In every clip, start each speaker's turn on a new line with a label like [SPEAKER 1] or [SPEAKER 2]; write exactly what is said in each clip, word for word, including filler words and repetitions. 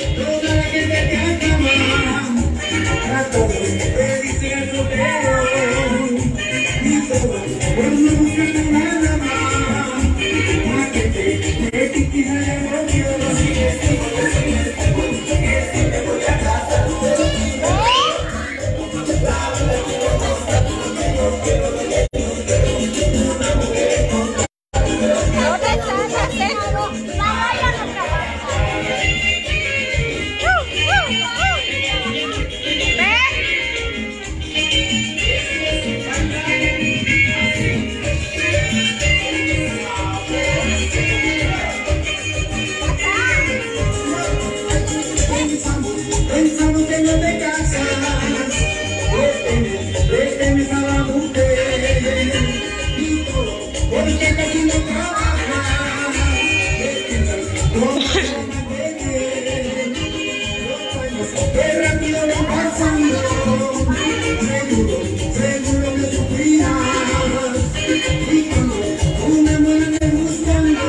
[SPEAKER 1] toda la gente te aclama, a todos te dicen el soltero, y todos por no buscarte nada más, la gente te critica de odio. Pensamos que no te casas, este me estaba la mujer, y todo, porque casi no trabajas, no qué rápido va pasando, seguro, seguro que sufrirás, y cuando una mujer me buscando,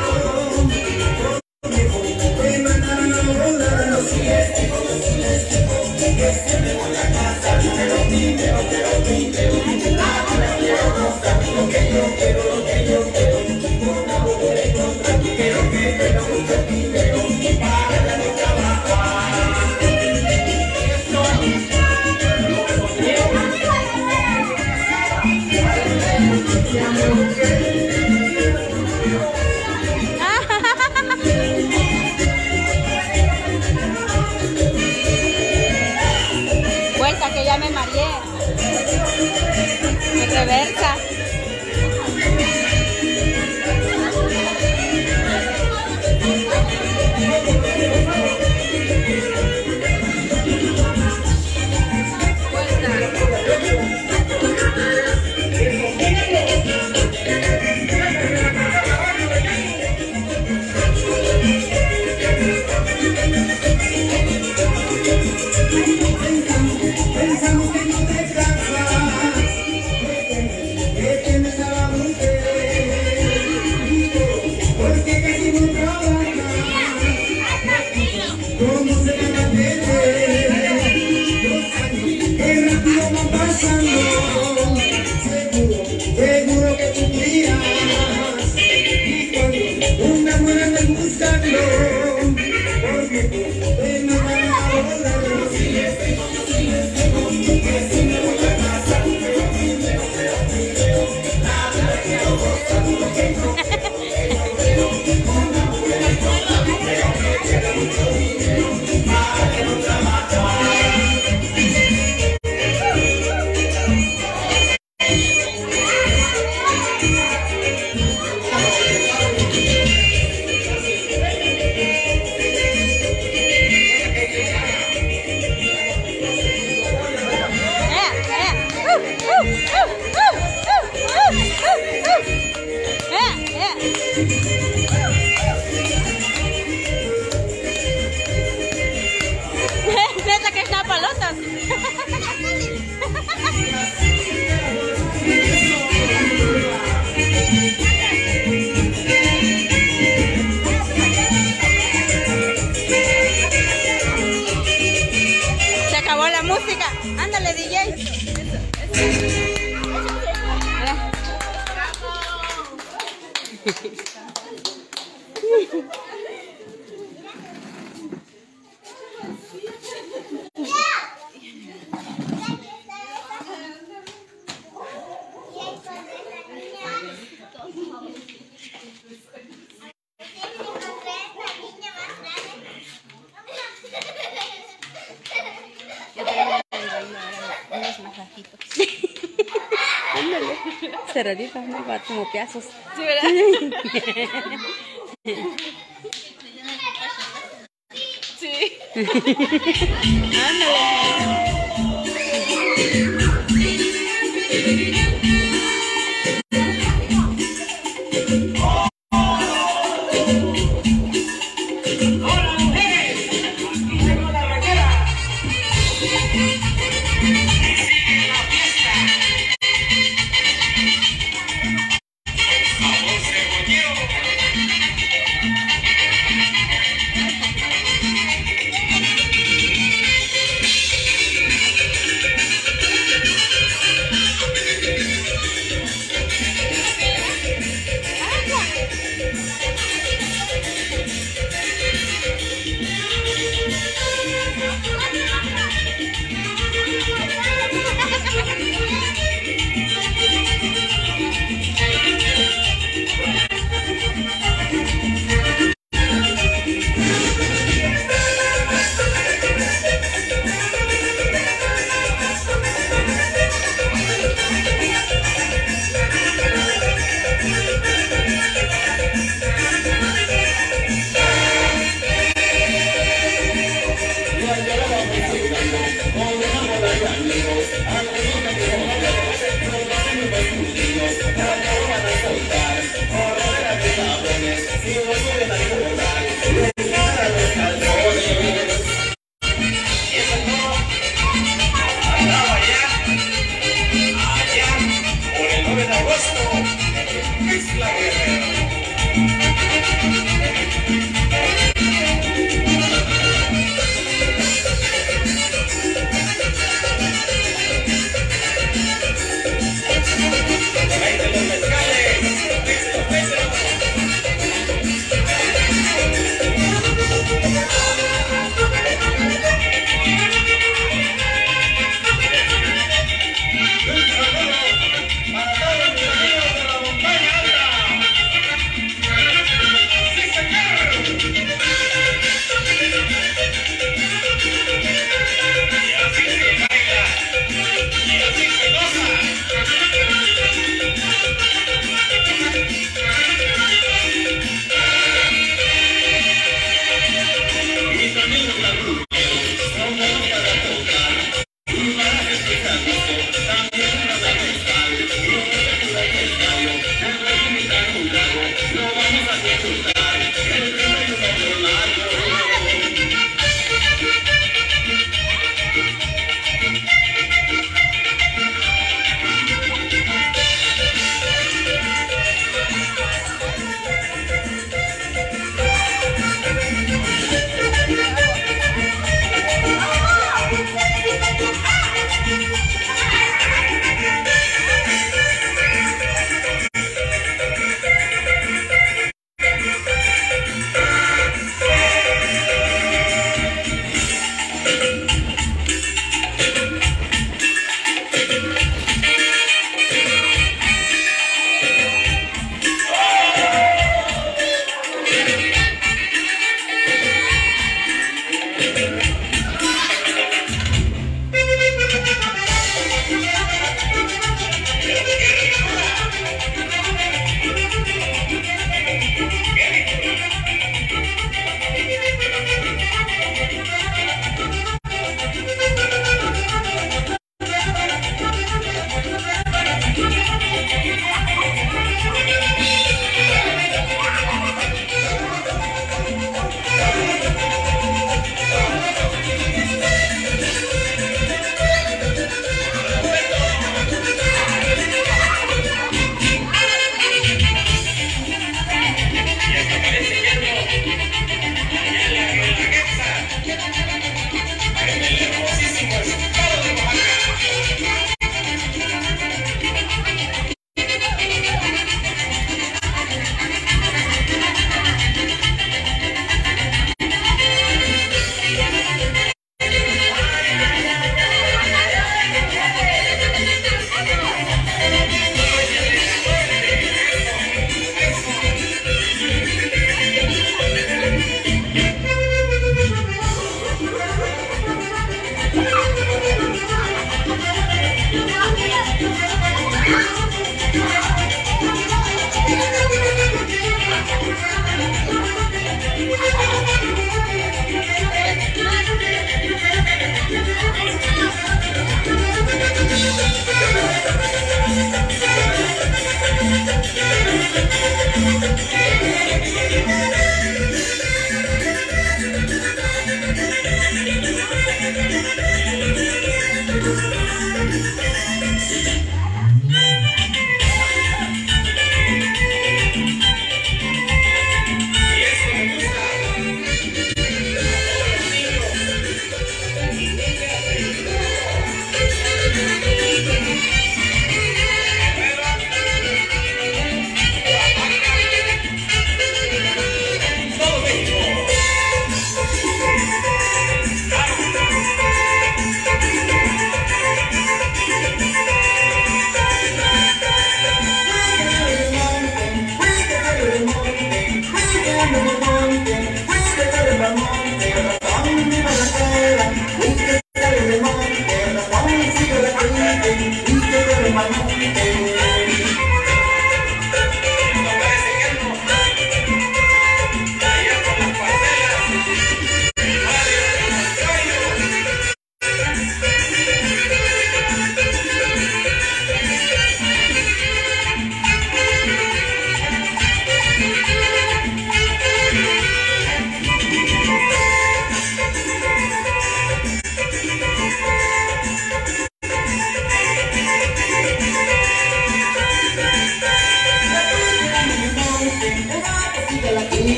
[SPEAKER 1] te mandaron a volar los pies. Que me voy a casa, pero dime, pero dime, nada quiero mostrar lo que yo quiero, lo que yo quiero, una mujer encontrar, quiero que me lo guste dinero, para ya no trabajar.
[SPEAKER 2] Cuenta que ya me mareé. Me reversa.
[SPEAKER 1] Pensamos que no te casas, que tienes a la mujer, porque casi no trabajas, ¿cómo se van a tener? Los años que rápido van pasando, seguro, seguro que tú miras, y cuando una mujer me buscando, porque tú te mandan a volar los pies.
[SPEAKER 2] Neta que está palotas. Se acabó la música. Ándale, D J. Cerraditas, ¿no? Como piazos. Sí, ¿verdad? Sí. Ándale.